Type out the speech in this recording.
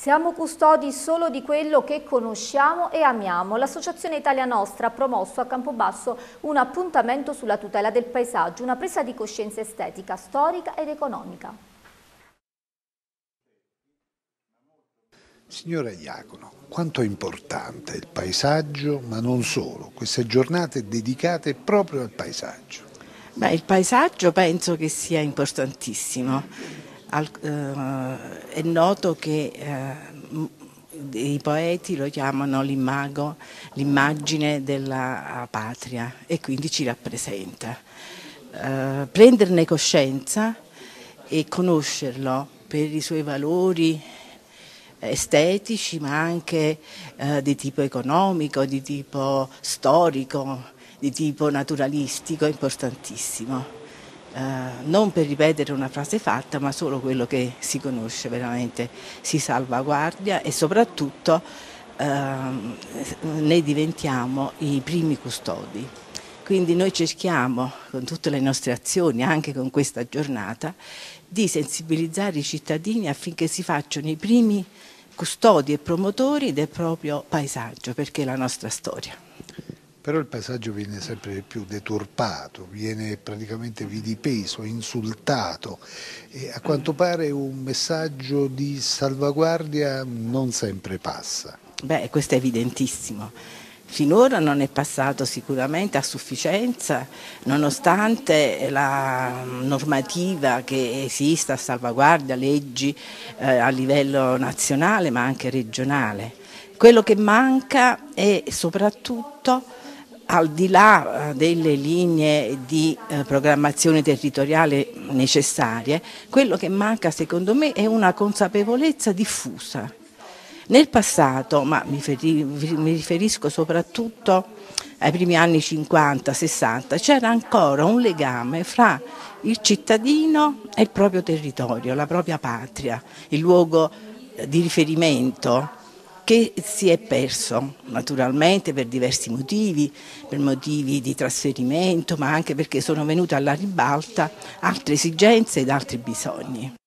Siamo custodi solo di quello che conosciamo e amiamo. L'Associazione Italia Nostra ha promosso a Campobasso un appuntamento sulla tutela del paesaggio, una presa di coscienza estetica, storica ed economica. Signora Iacono, quanto è importante il paesaggio, ma non solo, queste giornate dedicate proprio al paesaggio? Il paesaggio penso che sia importantissimo. È noto che i poeti lo chiamano l'immagine della patria e quindi ci rappresenta. Prenderne coscienza e conoscerlo per i suoi valori estetici, ma anche di tipo economico, di tipo storico, di tipo naturalistico è importantissimo. Non per ripetere una frase fatta, ma solo quello che si conosce veramente si salvaguardia e soprattutto ne diventiamo i primi custodi. Quindi noi cerchiamo con tutte le nostre azioni, anche con questa giornata, di sensibilizzare i cittadini affinché si facciano i primi custodi e promotori del proprio paesaggio, perché è la nostra storia. Però il paesaggio viene sempre più deturpato, viene praticamente vilipeso, insultato e a quanto pare un messaggio di salvaguardia non sempre passa. Questo è evidentissimo. Finora non è passato sicuramente a sufficienza, nonostante la normativa che esista a salvaguardia, leggi a livello nazionale ma anche regionale. Quello che manca è soprattutto, al di là delle linee di programmazione territoriale necessarie, quello che manca secondo me è una consapevolezza diffusa. Nel passato, ma mi riferisco soprattutto ai primi anni 50-60, c'era ancora un legame fra il cittadino e il proprio territorio, la propria patria, il luogo di riferimento, che si è perso naturalmente per diversi motivi, per motivi di trasferimento, ma anche perché sono venute alla ribalta altre esigenze ed altri bisogni.